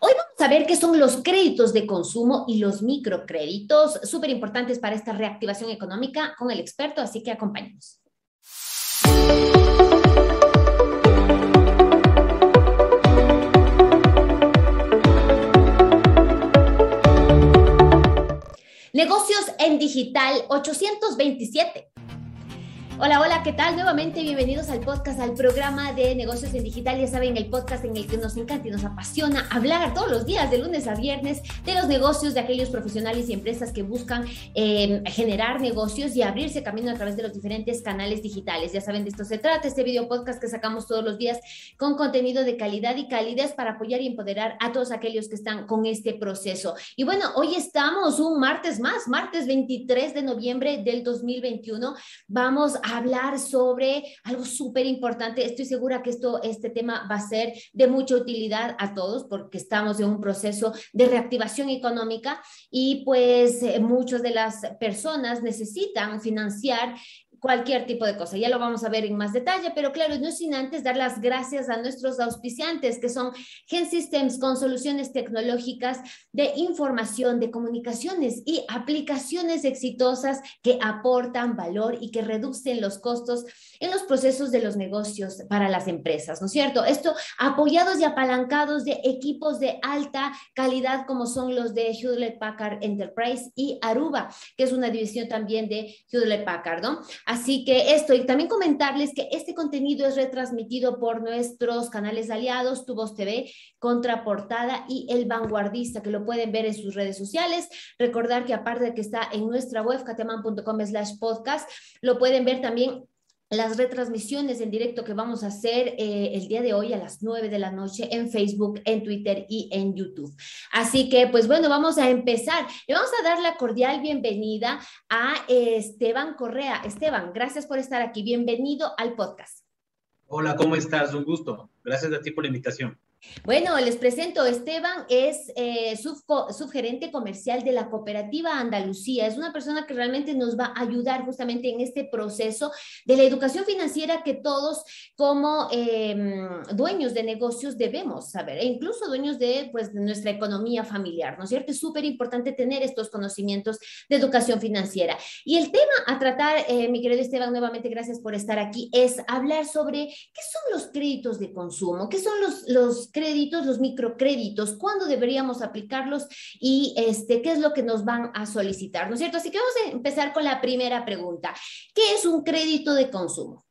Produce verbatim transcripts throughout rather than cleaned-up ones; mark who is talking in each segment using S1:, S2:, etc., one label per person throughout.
S1: Hoy vamos a ver qué son los créditos de consumo y los microcréditos, súper importantes para esta reactivación económica con el experto, así que acompáñenos. Negocios en digital ochocientos veintisiete. Hola, hola, ¿qué tal? Nuevamente bienvenidos al podcast, al programa de negocios en digital. Ya saben, el podcast en el que nos encanta y nos apasiona hablar todos los días, de lunes a viernes, de los negocios de aquellos profesionales y empresas que buscan eh, generar negocios y abrirse camino a través de los diferentes canales digitales. Ya saben, de esto se trata, este video podcast que sacamos todos los días con contenido de calidad y calidez para apoyar y empoderar a todos aquellos que están con este proceso. Y bueno, hoy estamos un martes más, martes veintitrés de noviembre del dos mil veintiuno. Vamos a hablar sobre algo súper importante. Estoy segura que esto, este tema va a ser de mucha utilidad a todos porque estamos en un proceso de reactivación económica y pues eh, muchas de las personas necesitan financiar cualquier tipo de cosa. Ya lo vamos a ver en más detalle, pero claro, no es sin antes dar las gracias a nuestros auspiciantes, que son GenSystems, con soluciones tecnológicas de información, de comunicaciones y aplicaciones exitosas que aportan valor y que reducen los costos en los procesos de los negocios para las empresas, ¿no es cierto? Esto apoyados y apalancados de equipos de alta calidad como son los de Hewlett Packard Enterprise y Aruba, que es una división también de Hewlett Packard, ¿no? Así que esto, y también comentarles que este contenido es retransmitido por nuestros canales aliados, Tu Voz T V, Contraportada y El Vanguardista, que lo pueden ver en sus redes sociales. Recordar que aparte de que está en nuestra web, cateman punto com slash podcast, lo pueden ver también las retransmisiones en directo que vamos a hacer eh, el día de hoy a las nueve de la noche en Facebook, en Twitter y en YouTube. Así que, pues bueno, vamos a empezar. Le vamos a dar la cordial bienvenida a eh, Esteban Correa. Esteban, gracias por estar aquí. Bienvenido al podcast.
S2: Hola, ¿cómo estás? Un gusto. Gracias a ti por la invitación.
S1: Bueno, les presento, Esteban es eh, subco, subgerente comercial de la Cooperativa Andalucía. Es una persona que realmente nos va a ayudar justamente en este proceso de la educación financiera que todos como eh, dueños de negocios debemos saber, e incluso dueños de, pues, de nuestra economía familiar, ¿no es cierto? Es súper importante tener estos conocimientos de educación financiera. Y el tema a tratar, eh, mi querido Esteban, nuevamente gracias por estar aquí, es hablar sobre qué son los créditos de consumo, qué son los, los créditos, los microcréditos, cuándo deberíamos aplicarlos y este, qué es lo que nos van a solicitar, ¿no es cierto? Así que vamos a empezar con la primera pregunta. ¿Qué es un crédito de consumo?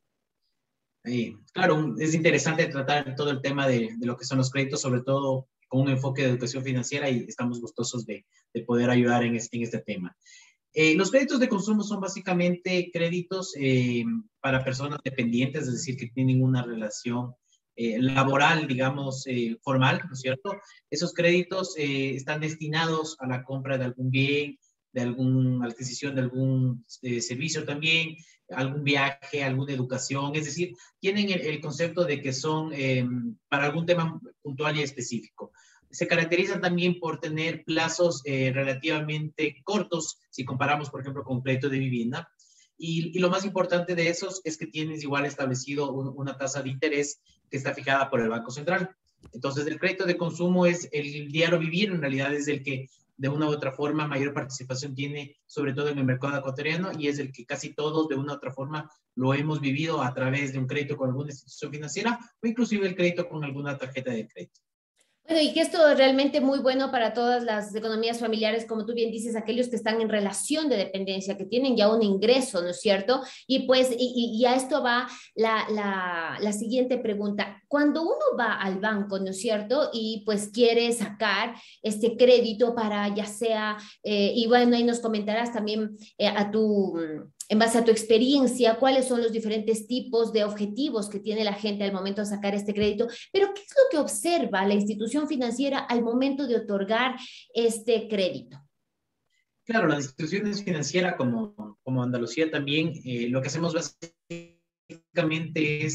S2: Eh, claro, es interesante tratar todo el tema de, de lo que son los créditos, sobre todo con un enfoque de educación financiera, y estamos gustosos de, de poder ayudar en este, en este tema. Eh, los créditos de consumo son básicamente créditos eh, para personas dependientes, es decir, que tienen una relación Eh, laboral, digamos, eh, formal, ¿no es cierto? Esos créditos eh, están destinados a la compra de algún bien, de alguna adquisición de algún eh, servicio también, algún viaje, alguna educación, es decir, tienen el, el concepto de que son eh, para algún tema puntual y específico. Se caracterizan también por tener plazos eh, relativamente cortos, si comparamos, por ejemplo, con un crédito de vivienda. Y, y lo más importante de esos es que tienes igual establecido un, una tasa de interés que está fijada por el Banco Central. Entonces, el crédito de consumo es el diario vivir, en realidad es el que de una u otra forma mayor participación tiene, sobre todo en el mercado ecuatoriano, y es el que casi todos de una u otra forma lo hemos vivido a través de un crédito con alguna institución financiera o inclusive el crédito con alguna tarjeta de crédito.
S1: Bueno, y que esto es realmente muy bueno para todas las economías familiares, como tú bien dices, aquellos que están en relación de dependencia, que tienen ya un ingreso, ¿no es cierto? Y pues, y, y a esto va la, la, la siguiente pregunta. Cuando uno va al banco, ¿no es cierto? Y pues quiere sacar este crédito para ya sea, eh, y bueno, ahí nos comentarás también eh, a tu... en base a tu experiencia, cuáles son los diferentes tipos de objetivos que tiene la gente al momento de sacar este crédito, pero ¿qué es lo que observa la institución financiera al momento de otorgar este crédito?
S2: Claro, las instituciones financieras como, como Andalucía también, eh, lo que hacemos básicamente es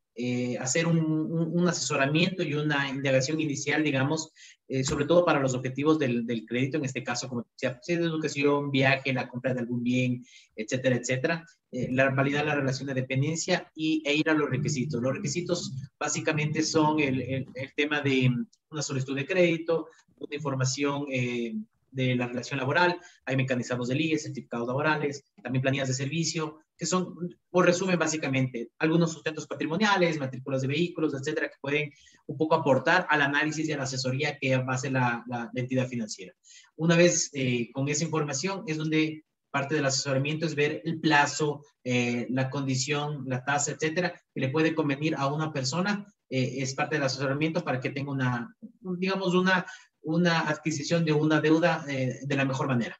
S2: eh, hacer un, un, un asesoramiento y una indagación inicial, digamos, eh, sobre todo para los objetivos del, del crédito, en este caso, como decía, si es educación, viaje, la compra de algún bien, etcétera, etcétera, eh, la, validar la relación de dependencia y, e ir a los requisitos. Los requisitos básicamente son el, el, el tema de una solicitud de crédito, una información eh, de la relación laboral, hay mecanismos del I E S, certificados laborales, también planillas de servicio, que son, por resumen, básicamente, algunos sustentos patrimoniales, matrículas de vehículos, etcétera, que pueden un poco aportar al análisis y a la asesoría que va a hacer la, la, la entidad financiera. Una vez eh, con esa información es donde parte del asesoramiento es ver el plazo, eh, la condición, la tasa, etcétera, que le puede convenir a una persona. Eh, es parte del asesoramiento para que tenga una, digamos, una, una adquisición de una deuda eh, de la mejor manera.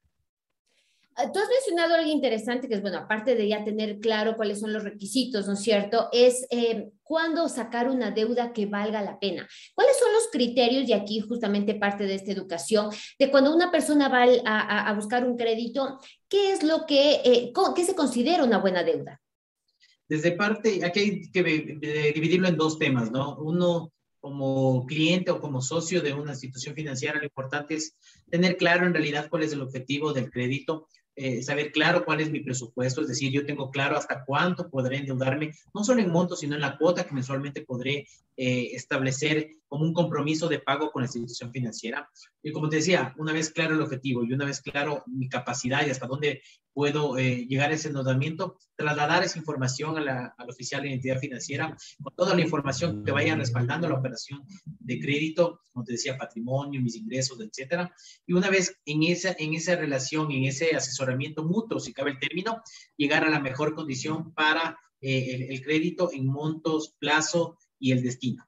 S1: Tú has mencionado algo interesante que es, bueno, aparte de ya tener claro cuáles son los requisitos, ¿no es cierto? Es eh, cuándo sacar una deuda que valga la pena. ¿Cuáles son los criterios? Y aquí justamente parte de esta educación, de cuando una persona va a, a buscar un crédito, ¿qué es lo que, eh, qué se considera una buena deuda?
S2: Desde parte, aquí hay que dividirlo en dos temas, ¿no? Uno, como cliente o como socio de una institución financiera, lo importante es tener claro en realidad cuál es el objetivo del crédito, eh, saber claro cuál es mi presupuesto, es decir, yo tengo claro hasta cuánto podré endeudarme, no solo en monto, sino en la cuota que mensualmente podré eh, establecer como un compromiso de pago con la institución financiera. Y como te decía, una vez claro el objetivo y una vez claro mi capacidad y hasta dónde puedo eh, llegar a ese endeudamiento, trasladar esa información a la, al oficial de identidad financiera con toda la información que vaya respaldando la operación de crédito, como te decía, patrimonio, mis ingresos, etcétera. Y una vez en esa, en esa relación, en ese asesoramiento mutuo, si cabe el término, llegar a la mejor condición para eh, el, el crédito en montos, plazo y el destino.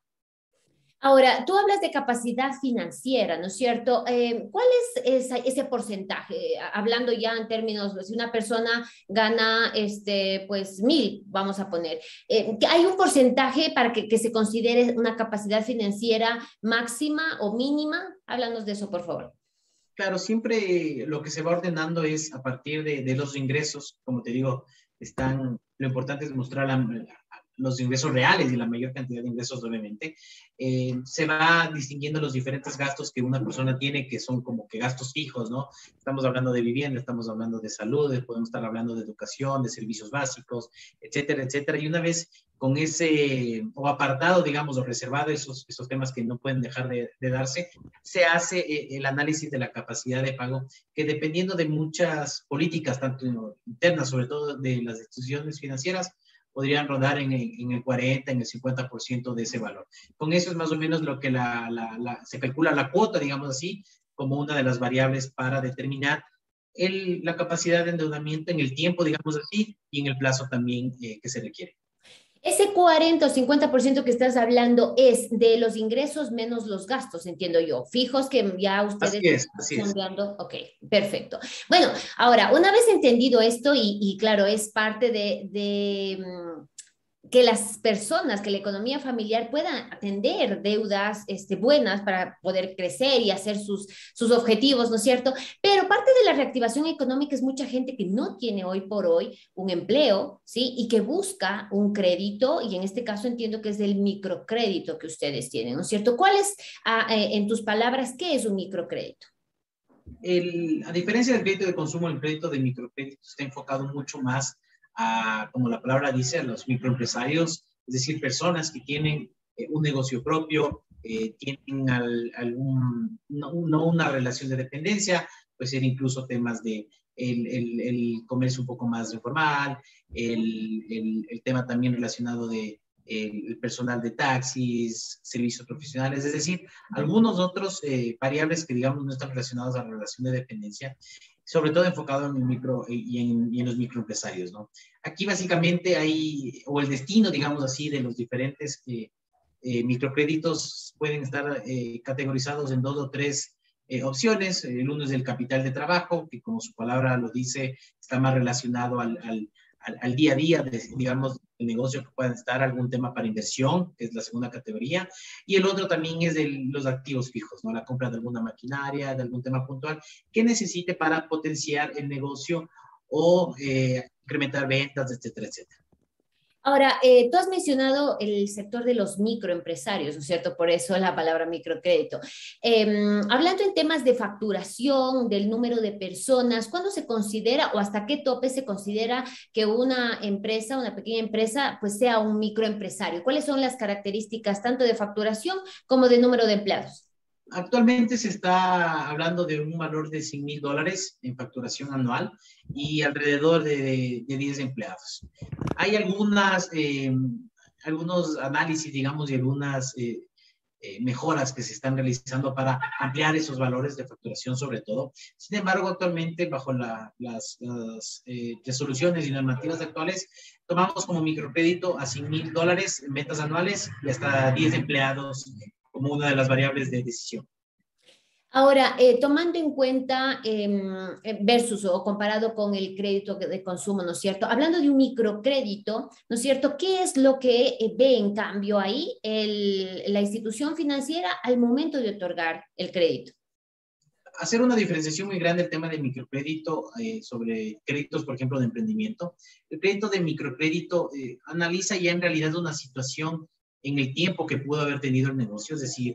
S1: Ahora, tú hablas de capacidad financiera, ¿no es cierto? Eh, ¿Cuál es esa, ese porcentaje? Hablando ya en términos, si una persona gana, este, pues, mil, vamos a poner, eh, ¿hay un porcentaje para que, que se considere una capacidad financiera máxima o mínima? Háblanos de eso, por favor.
S2: Claro, siempre lo que se va ordenando es a partir de, de los ingresos, como te digo, están, lo importante es mostrar la, los ingresos reales y la mayor cantidad de ingresos, obviamente. Eh, se va distinguiendo los diferentes gastos que una persona tiene, que son como que gastos fijos, ¿no? Estamos hablando de vivienda, estamos hablando de salud, podemos estar hablando de educación, de servicios básicos, etcétera, etcétera. Y una vez con ese, o apartado, digamos, o reservado esos, esos temas que no pueden dejar de, de darse, se hace eh, el análisis de la capacidad de pago, que dependiendo de muchas políticas, tanto internas, sobre todo de las instituciones financieras, podrían rodar en el, en el cuarenta, en el cincuenta por ciento de ese valor. Con eso es más o menos lo que la, la, la, se calcula la cuota, digamos así, como una de las variables para determinar el, la capacidad de endeudamiento en el tiempo, digamos así, y en el plazo también eh, que se requiere.
S1: Ese cuarenta o cincuenta por ciento que estás hablando es de los ingresos menos los gastos, entiendo yo, fijos que ya ustedes
S2: así es, así
S1: están
S2: es.
S1: sondeando. Ok, perfecto. Bueno, ahora, una vez entendido esto y, y claro, es parte de, de que las personas, que la economía familiar pueda atender deudas este, buenas para poder crecer y hacer sus, sus objetivos, ¿no es cierto? Pero parte de la reactivación económica es mucha gente que no tiene hoy por hoy un empleo, ¿sí? Y que busca un crédito, y en este caso entiendo que es el microcrédito que ustedes tienen, ¿no es cierto? ¿Cuál es, ah, eh, en tus palabras, qué es un microcrédito?
S2: El, a diferencia del crédito de consumo, el crédito de microcrédito está enfocado mucho más a, como la palabra dice, a los microempresarios, es decir, personas que tienen eh, un negocio propio, eh, tienen al, algún, no, no una relación de dependencia, puede ser incluso temas de el, el, el comercio un poco más informal, el, el, el tema también relacionado de el personal de taxis, servicios profesionales, es decir, algunos otros eh, variables que digamos no están relacionados a la relación de dependencia, sobre todo enfocado en el micro y en, y en los microempresarios, ¿no? Aquí básicamente hay, o el destino, digamos así, de los diferentes eh, eh, microcréditos pueden estar eh, categorizados en dos o tres eh, opciones. El uno es el capital de trabajo, que como su palabra lo dice, está más relacionado al, al Al, al día a día, de, digamos, el negocio que pueda estar, algún tema para inversión, que es la segunda categoría, y el otro también es de los activos fijos, ¿no? La compra de alguna maquinaria, de algún tema puntual que necesite para potenciar el negocio o eh, incrementar ventas, etcétera, etcétera.
S1: Ahora, eh, tú has mencionado el sector de los microempresarios, ¿no es cierto? Por eso la palabra microcrédito. Eh, hablando en temas de facturación, del número de personas, ¿cuándo se considera o hasta qué tope se considera que una empresa, una pequeña empresa, pues sea un microempresario? ¿Cuáles son las características tanto de facturación como de número de empleados?
S2: Actualmente se está hablando de un valor de cien mil dólares en facturación anual y alrededor de, de diez empleados. Hay algunas, eh, algunos análisis, digamos, y algunas eh, eh, mejoras que se están realizando para ampliar esos valores de facturación sobre todo. Sin embargo, actualmente, bajo la, las, las eh, resoluciones y normativas actuales, tomamos como microcrédito a cien mil dólares en ventas anuales y hasta diez empleados como una de las variables de decisión.
S1: Ahora, eh, tomando en cuenta eh, versus o comparado con el crédito de consumo, ¿no es cierto? Hablando de un microcrédito, ¿no es cierto? ¿Qué es lo que eh, ve en cambio ahí el, la institución financiera al momento de otorgar el crédito?
S2: Hacer una diferenciación muy grande el tema del microcrédito eh, sobre créditos, por ejemplo, de emprendimiento. El crédito de microcrédito eh, analiza ya en realidad una situación en el tiempo que pudo haber tenido el negocio, es decir,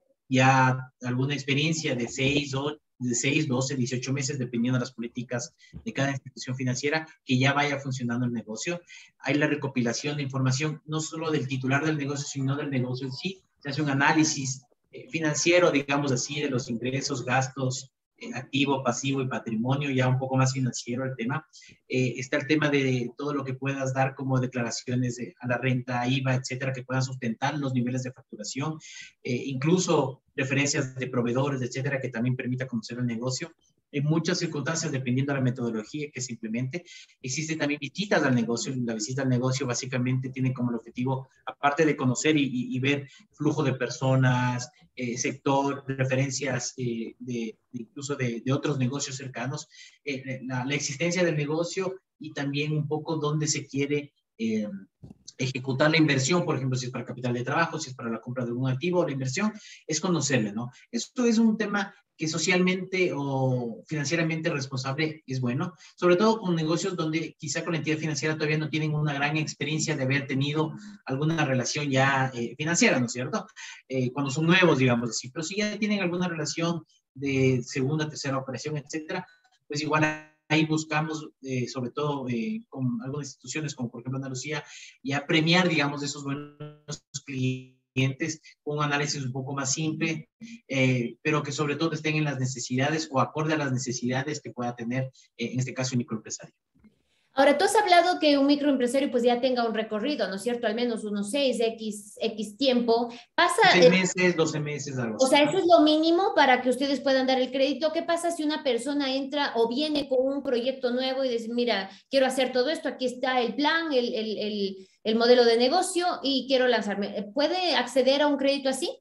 S2: ya alguna experiencia de seis, de seis, doce, dieciocho meses, dependiendo de las políticas de cada institución financiera, que ya vaya funcionando el negocio. Hay la recopilación de información, no solo del titular del negocio, sino del negocio en sí. Se hace un análisis eh, financiero, digamos así, de los ingresos, gastos, eh, activo, pasivo y patrimonio, ya un poco más financiero el tema. Eh, está el tema de todo lo que puedas dar como declaraciones de, a la renta, I V A, etcétera, que puedan sustentar los niveles de facturación, eh, incluso referencias de proveedores, etcétera, que también permita conocer el negocio. En muchas circunstancias, dependiendo de la metodología que se implemente, existen también visitas al negocio. La visita al negocio básicamente tiene como el objetivo, aparte de conocer y, y, y ver flujo de personas, eh, sector, referencias eh, de, de incluso de, de otros negocios cercanos, eh, la, la existencia del negocio y también un poco dónde se quiere eh, ejecutar la inversión, por ejemplo, si es para capital de trabajo, si es para la compra de algún activo, la inversión, es conocerle, ¿no? Esto es un tema que socialmente o financieramente responsable es bueno, sobre todo con negocios donde quizá con la entidad financiera todavía no tienen una gran experiencia de haber tenido alguna relación ya eh, financiera, ¿no es cierto? Eh, cuando son nuevos, digamos así, pero si ya tienen alguna relación de segunda, tercera operación, etcétera, pues igual ahí buscamos, eh, sobre todo eh, con algunas instituciones, como por ejemplo Andalucía, ya premiar, digamos, esos buenos clientes con un análisis un poco más simple, eh, pero que sobre todo estén en las necesidades o acorde a las necesidades que pueda tener, eh, en este caso, el microempresario.
S1: Ahora, tú has hablado que un microempresario pues ya tenga un recorrido, ¿no es cierto? Al menos unos seis, X, X tiempo. Pasa,
S2: seis meses, doce meses, algo así.
S1: O sea, eso es lo mínimo para que ustedes puedan dar el crédito. ¿Qué pasa si una persona entra o viene con un proyecto nuevo y dice, mira, quiero hacer todo esto, aquí está el plan, el, el, el, el modelo de negocio y quiero lanzarme? ¿Puede acceder a un crédito así?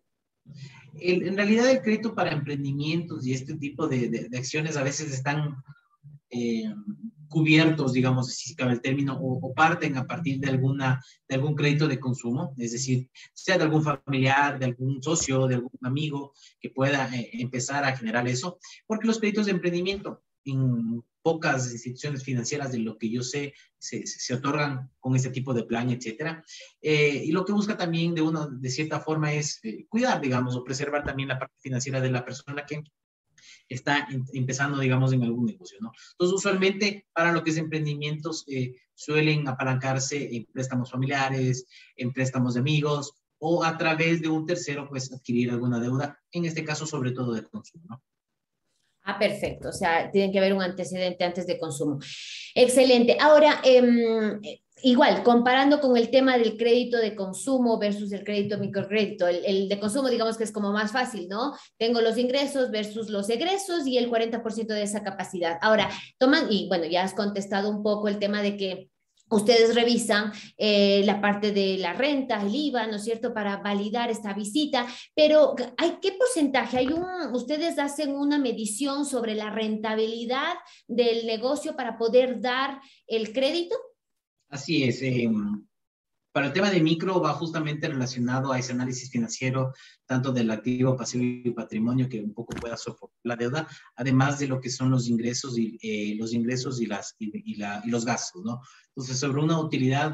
S2: El, en realidad el crédito para emprendimientos y este tipo de, de, de acciones a veces están eh, cubiertos, digamos, si cabe el término, o, o parten a partir de, alguna, de algún crédito de consumo, es decir, sea de algún familiar, de algún socio, de algún amigo que pueda eh, empezar a generar eso, porque los créditos de emprendimiento en pocas instituciones financieras, de lo que yo sé, se, se otorgan con este tipo de plan, etcétera. Eh, y lo que busca también de, una, de cierta forma es eh, cuidar, digamos, o preservar también la parte financiera de la persona que está en, empezando, digamos, en algún negocio, ¿no? Entonces, usualmente, para lo que es emprendimientos, eh, suelen apalancarse en préstamos familiares, en préstamos de amigos, o a través de un tercero, pues, adquirir alguna deuda, en este caso, sobre todo de consumo, ¿no?
S1: Ah, perfecto. O sea, tiene que haber un antecedente antes de consumo. Excelente. Ahora, eh, igual, comparando con el tema del crédito de consumo versus el crédito microcrédito, el, el de consumo, digamos que es como más fácil, ¿no? Tengo los ingresos versus los egresos y el cuarenta por ciento de esa capacidad. Ahora, toman, y bueno, ya has contestado un poco el tema de que ustedes revisan eh, la parte de la renta, el I V A, ¿no es cierto?, para validar esta visita, pero ¿hay qué porcentaje? ¿Hay un, ustedes hacen una medición sobre la rentabilidad del negocio para poder dar el crédito?
S2: Así es. Eh, para el tema de micro va justamente relacionado a ese análisis financiero, tanto del activo, pasivo y patrimonio, que un poco pueda soportar la deuda, además de lo que son los ingresos y, eh, los, ingresos y, las, y, y, la, y los gastos, ¿no? Entonces, sobre una utilidad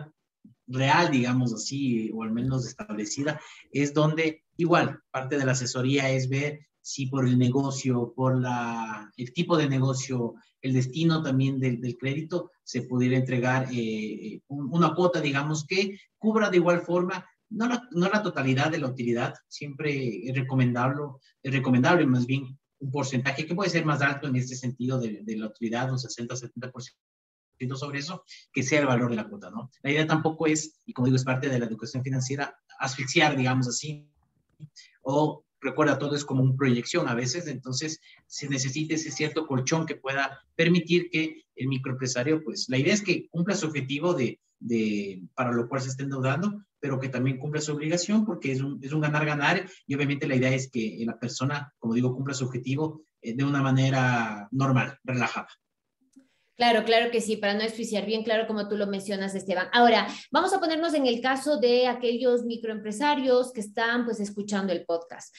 S2: real, digamos así, o al menos establecida, es donde igual parte de la asesoría es ver si por el negocio, por la, el tipo de negocio, el destino también del, del crédito, se pudiera entregar eh, un, una cuota, digamos, que cubra de igual forma, no la, no la totalidad de la utilidad, siempre es recomendable, es recomendable más bien un porcentaje que puede ser más alto en este sentido de, de la utilidad, un sesenta a setenta por ciento sobre eso, que sea el valor de la cuota, ¿no? La idea tampoco es, y como digo, es parte de la educación financiera, asfixiar, digamos así, o recuerda, todo es como una proyección a veces, entonces se necesita ese cierto colchón que pueda permitir que el microempresario, pues la idea es que cumpla su objetivo de, de para lo cual se está endeudando, pero que también cumpla su obligación porque es un, es un ganar-ganar y obviamente la idea es que la persona, como digo, cumpla su objetivo eh, de una manera normal, relajada.
S1: Claro, claro que sí, para no asfixiar, bien claro como tú lo mencionas, Esteban. Ahora, vamos a ponernos en el caso de aquellos microempresarios que están pues escuchando el podcast.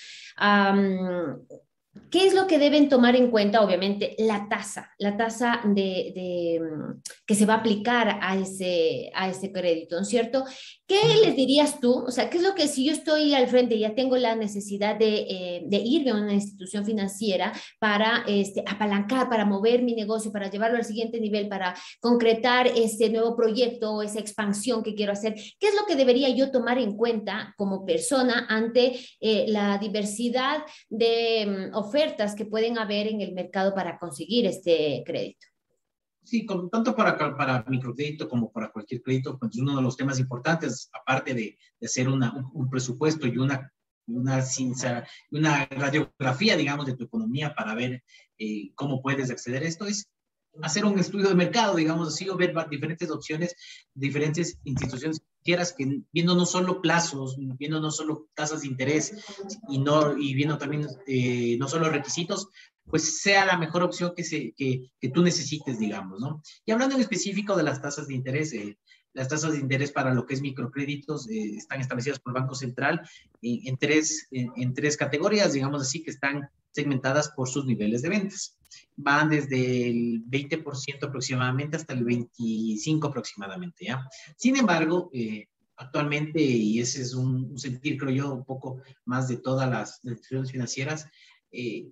S1: Um, ¿Qué es lo que deben tomar en cuenta? Obviamente, la tasa, la tasa de, de, que se va a aplicar a ese, a ese crédito, ¿no es cierto? ¿Qué les dirías tú? O sea, ¿qué es lo que si yo estoy al frente y ya tengo la necesidad de, eh, de irme a una institución financiera para este, apalancar, para mover mi negocio, para llevarlo al siguiente nivel, para concretar ese nuevo proyecto o esa expansión que quiero hacer? ¿Qué es lo que debería yo tomar en cuenta como persona ante eh, la diversidad de um, ofertas que pueden haber en el mercado para conseguir este crédito?
S2: Sí, con, tanto para, para microcrédito como para cualquier crédito, pues uno de los temas importantes, aparte de, de hacer una, un, un presupuesto y una, una, una radiografía, digamos, de tu economía para ver eh, cómo puedes acceder a esto, es hacer un estudio de mercado, digamos así, o ver diferentes opciones, diferentes instituciones financieras que viendo no solo plazos, viendo no solo tasas de interés y, no, y viendo también eh, no solo requisitos, pues sea la mejor opción que, se, que, que tú necesites, digamos, ¿no? Y hablando en específico de las tasas de interés, eh, las tasas de interés para lo que es microcréditos eh, están establecidas por el Banco Central en, en, tres, en, en tres categorías, digamos así, que están segmentadas por sus niveles de ventas. Van desde el veinte por ciento aproximadamente hasta el veinticinco por ciento aproximadamente, ¿ya? Sin embargo, eh, actualmente, y ese es un, un sentir, creo yo, un poco más de todas las instituciones financieras, eh,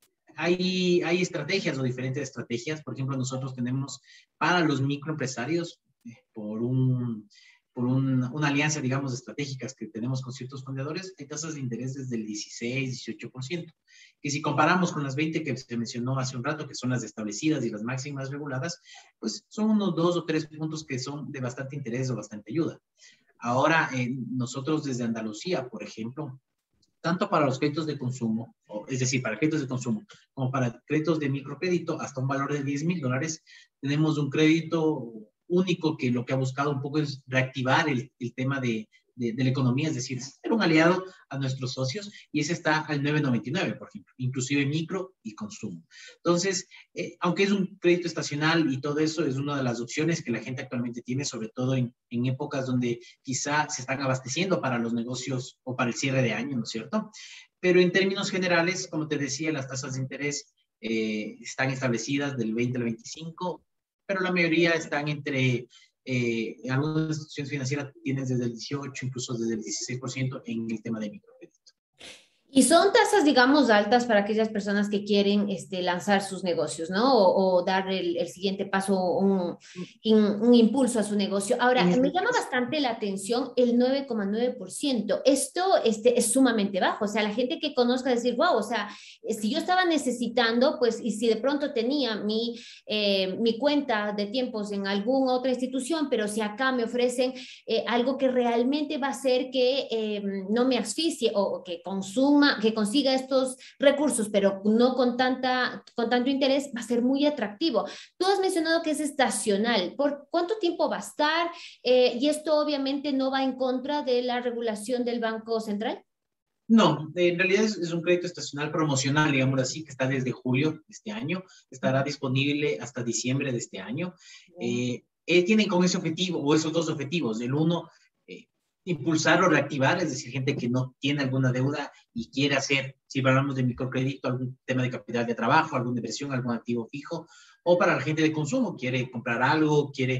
S2: hay, hay estrategias o diferentes estrategias. Por ejemplo, nosotros tenemos para los microempresarios, eh, por, un, por un, una alianza, digamos, estratégicas que tenemos con ciertos fundadores, hay tasas de interés desde el dieciséis, dieciocho por ciento, que si comparamos con las veinte que se mencionó hace un rato, que son las establecidas y las máximas reguladas, pues son unos dos o tres puntos que son de bastante interés o bastante ayuda. Ahora, eh, nosotros desde Andalucía, por ejemplo, tanto para los créditos de consumo, es decir, para créditos de consumo, como para créditos de microcrédito, hasta un valor de diez mil dólares, tenemos un crédito único que lo que ha buscado un poco es reactivar el, el tema de, de, de la economía, es decir, ser un aliado a nuestros socios, y ese está al nueve noventa y nueve, por ejemplo, inclusive micro y consumo. Entonces, eh, aunque es un crédito estacional y todo eso, es una de las opciones que la gente actualmente tiene, sobre todo en, en épocas donde quizá se están abasteciendo para los negocios o para el cierre de año, ¿no es cierto? Pero en términos generales, como te decía, las tasas de interés eh, están establecidas del veinte al veinticinco, pero la mayoría están entre, eh, algunas instituciones financieras tienen desde el dieciocho, incluso desde el dieciséis por ciento en el tema de microcrédito.
S1: Y son tasas, digamos, altas para aquellas personas que quieren este, lanzar sus negocios, ¿no? O, o dar el, el, siguiente paso, un, un impulso a su negocio. Ahora, me llama bastante la atención el nueve coma nueve por ciento. Esto este, es sumamente bajo. O sea, la gente que conozca decir, wow, o sea, si yo estaba necesitando, pues, y si de pronto tenía mi, eh, mi cuenta de tiempos en alguna otra institución, pero si acá me ofrecen eh, algo que realmente va a hacer que eh, no me asfixie o, o que consuma, que consiga estos recursos, pero no con, tanta, con tanto interés, va a ser muy atractivo. Tú has mencionado que es estacional. ¿Por cuánto tiempo va a estar? Eh, y esto obviamente no va en contra de la regulación del Banco Central.
S2: No, en realidad es, es un crédito estacional promocional, digamos así, que está desde julio de este año, estará disponible hasta diciembre de este año. Eh, eh, tienen con ese objetivo, o esos dos objetivos, el uno, eh, impulsar o reactivar, es decir, gente que no tiene alguna deuda y quiere hacer, si hablamos de microcrédito, algún tema de capital de trabajo, alguna inversión, algún activo fijo, o para la gente de consumo, quiere comprar algo, quiere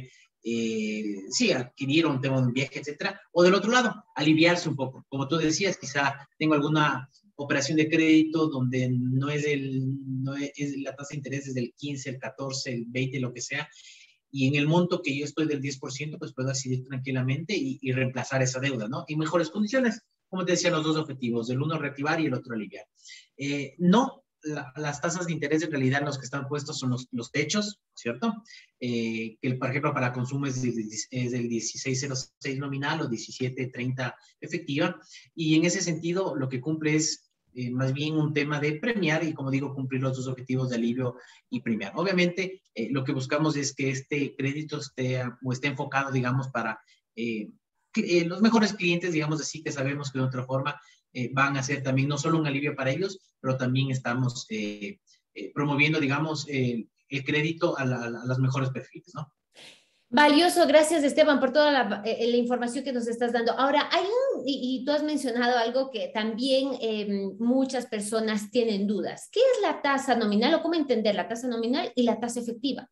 S2: eh, sí, adquirir un tema de un viaje, etcétera. O del otro lado, aliviarse un poco. Como tú decías, quizá tengo alguna operación de crédito donde no es, el, no es, es la tasa de interés es del quince, el catorce, el veinte, lo que sea, y en el monto que yo estoy del diez por ciento, pues puedo decidir tranquilamente y, y reemplazar esa deuda, ¿no? En mejores condiciones, como te decía, los dos objetivos, el uno reactivar y el otro aliviar. Eh, no, la, las tasas de interés en realidad los que están puestos son los, los techos, ¿cierto? Eh, que por ejemplo para consumo es, es del dieciséis cero seis nominal o diecisiete treinta efectiva, y en ese sentido lo que cumple es Eh, más bien un tema de premiar y, como digo, cumplir los dos objetivos de alivio y premiar. Obviamente, eh, lo que buscamos es que este crédito esté, o esté enfocado, digamos, para eh, que, eh, los mejores clientes, digamos así, que sabemos que de otra forma eh, van a ser también no solo un alivio para ellos, pero también estamos eh, eh, promoviendo, digamos, eh, el crédito a, la, a los mejores perfiles, ¿no?
S1: Valioso, gracias Esteban por toda la, eh, la información que nos estás dando. Ahora, hay un, y, y tú has mencionado algo que también eh, muchas personas tienen dudas. ¿Qué es la tasa nominal o cómo entender la tasa nominal y la tasa efectiva?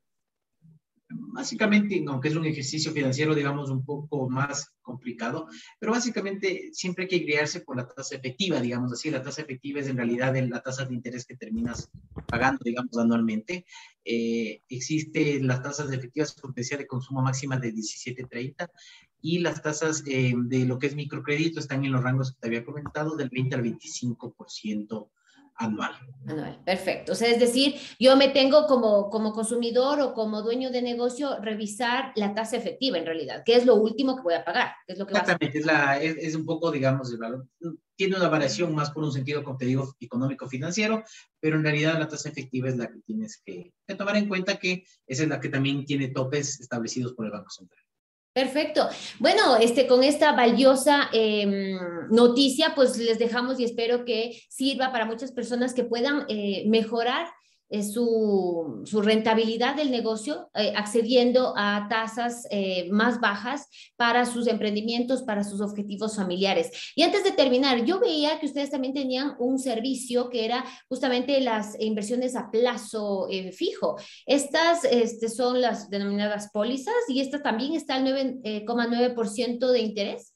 S2: Básicamente, aunque es un ejercicio financiero, digamos, un poco más complicado, pero básicamente siempre hay que guiarse por la tasa efectiva, digamos así. La tasa efectiva es en realidad la tasa de interés que terminas pagando, digamos, anualmente. Eh, existen las tasas efectivas, como decía, de consumo máxima de diecisiete treinta, y las tasas eh, de lo que es microcrédito están en los rangos que te había comentado, del veinte al veinticinco por ciento anual.
S1: Anual, perfecto. O sea, es decir, yo me tengo como, como consumidor o como dueño de negocio revisar la tasa efectiva en realidad, que es lo último que voy a pagar, que es lo que
S2: Exactamente, es, la, es, es un poco, digamos, el valor. Tiene una variación más por un sentido, como te digo, económico-financiero, pero en realidad la tasa efectiva es la que tienes que, que tomar en cuenta, que esa es la que también tiene topes establecidos por el Banco Central.
S1: Perfecto. Bueno, este, con esta valiosa eh, noticia, pues les dejamos y espero que sirva para muchas personas que puedan eh, mejorar eh, su, su rentabilidad del negocio, eh, accediendo a tasas eh, más bajas para sus emprendimientos, para sus objetivos familiares. Y antes de terminar, yo veía que ustedes también tenían un servicio que era justamente las inversiones a plazo eh, fijo. Estas este, son las denominadas pólizas y esta también está al nueve coma nueve por ciento de interés.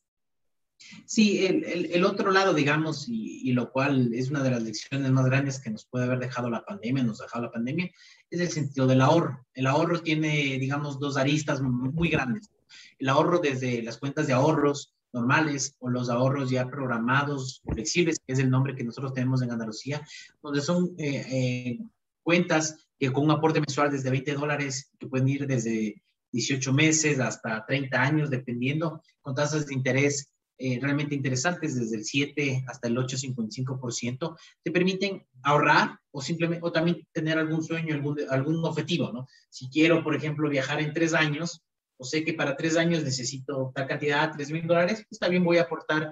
S2: Sí, el, el, el otro lado, digamos, y, y lo cual es una de las lecciones más grandes que nos puede haber dejado la pandemia, nos ha dejado la pandemia, es el sentido del ahorro. El ahorro tiene, digamos, dos aristas muy, muy grandes. El ahorro desde las cuentas de ahorros normales o los ahorros ya programados, flexibles, que es el nombre que nosotros tenemos en Andalucía, donde son eh, eh, cuentas que con un aporte mensual desde veinte dólares, que pueden ir desde dieciocho meses hasta treinta años, dependiendo, con tasas de interés Eh, realmente interesantes, desde el siete hasta el ocho coma cincuenta y cinco por ciento, te permiten ahorrar o simplemente, o también tener algún sueño, algún, algún objetivo, ¿no? Si quiero, por ejemplo, viajar en tres años, o sé que para tres años necesito tal cantidad, tres mil dólares, pues también voy a aportar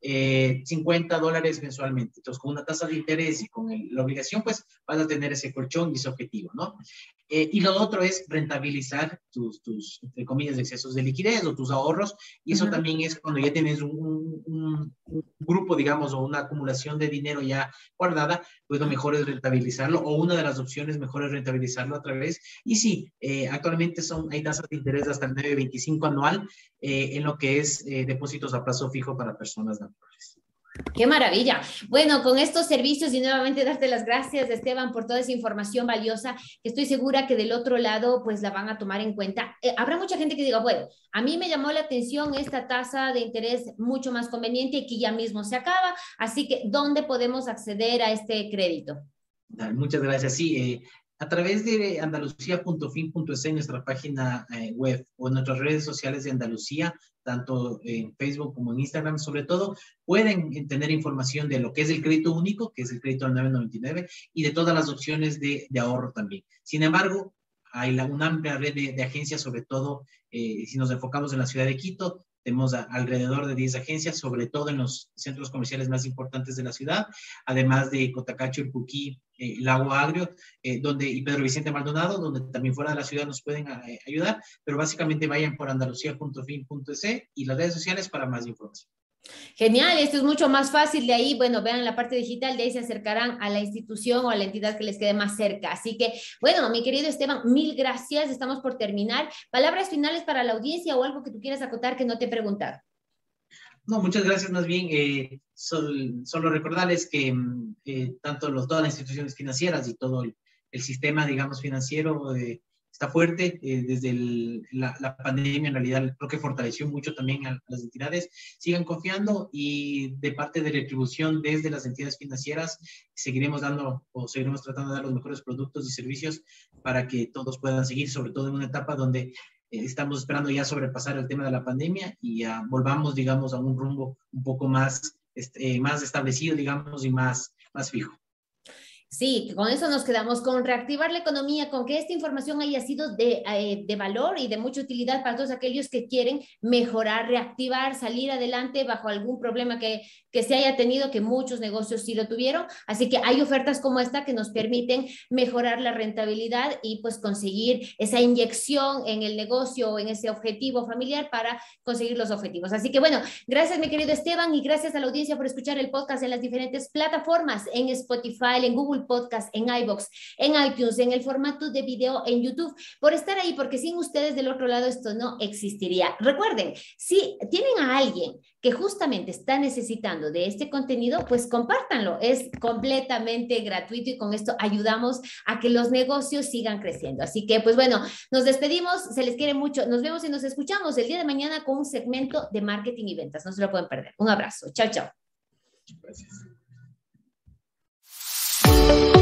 S2: eh, cincuenta dólares mensualmente. Entonces, con una tasa de interés y con el, la obligación, pues vas a tener ese colchón y ese objetivo, ¿no? Eh, y lo otro es rentabilizar tus, tus, entre comillas, excesos de liquidez o tus ahorros, y eso uh-huh. también es cuando ya tienes un, un, un grupo, digamos, o una acumulación de dinero ya guardada, pues lo mejor es rentabilizarlo, o una de las opciones mejor es rentabilizarlo a través, y sí, eh, actualmente son, hay tasas de interés hasta el nueve coma veinticinco anual eh, en lo que es eh, depósitos a plazo fijo para personas naturales.
S1: ¡Qué maravilla! Bueno, con estos servicios y nuevamente darte las gracias, Esteban, por toda esa información valiosa, que estoy segura que del otro lado pues la van a tomar en cuenta. Eh, habrá mucha gente que diga, bueno, a mí me llamó la atención esta tasa de interés mucho más conveniente y que ya mismo se acaba, así que ¿dónde podemos acceder a este crédito?
S2: Muchas gracias. Sí, eh, a través de andalucía punto fin punto es, nuestra página eh, web, o en nuestras redes sociales de Andalucía, tanto en Facebook como en Instagram, sobre todo, pueden tener información de lo que es el crédito único, que es el crédito al nueve noventa y nueve, y de todas las opciones de, de ahorro también. Sin embargo, hay la, una amplia red de, de agencias, sobre todo eh, si nos enfocamos en la ciudad de Quito. Tenemos a, alrededor de diez agencias, sobre todo en los centros comerciales más importantes de la ciudad, además de Cotacacho, El Puquí, eh, Lago Agrio, eh, donde, y Pedro Vicente Maldonado, donde también fuera de la ciudad nos pueden a, eh, ayudar, pero básicamente vayan por andalucía punto fin punto es y las redes sociales para más información.
S1: Genial, esto es mucho más fácil de ahí, bueno, vean la parte digital, de ahí se acercarán a la institución o a la entidad que les quede más cerca. Así que, bueno, mi querido Esteban, mil gracias, estamos por terminar. Palabras finales para la audiencia o algo que tú quieras acotar que no te he preguntado.
S2: No, muchas gracias, más bien, eh, sol, solo recordarles que eh, tanto los, todas las instituciones financieras y todo el, el sistema, digamos, financiero eh, está fuerte. Eh, desde el, la, la pandemia, en realidad, creo que fortaleció mucho también a, a las entidades. Sigan confiando y de parte de retribución desde las entidades financieras, seguiremos dando o seguiremos tratando de dar los mejores productos y servicios para que todos puedan seguir, sobre todo en una etapa donde estamos esperando ya sobrepasar el tema de la pandemia y uh, volvamos, digamos, a un rumbo un poco más, este, más establecido, digamos, y más, más fijo.
S1: Sí, con eso nos quedamos, con reactivar la economía, con que esta información haya sido de, eh, de valor y de mucha utilidad para todos aquellos que quieren mejorar, reactivar, salir adelante bajo algún problema que, que se haya tenido, que muchos negocios sí lo tuvieron. Así que hay ofertas como esta que nos permiten mejorar la rentabilidad y pues conseguir esa inyección en el negocio o en ese objetivo familiar para conseguir los objetivos. Así que bueno, gracias mi querido Esteban y gracias a la audiencia por escuchar el podcast en las diferentes plataformas, en Spotify, en Google Podcast, en iVoox, en iTunes, en el formato de video en YouTube, por estar ahí, porque sin ustedes del otro lado esto no existiría. Recuerden, si tienen a alguien que justamente está necesitando de este contenido, pues compártanlo, es completamente gratuito y con esto ayudamos a que los negocios sigan creciendo. Así que, pues bueno, nos despedimos, se les quiere mucho, nos vemos y nos escuchamos el día de mañana con un segmento de marketing y ventas, no se lo pueden perder. Un abrazo, chao, chao.
S2: Gracias.
S3: Thank you.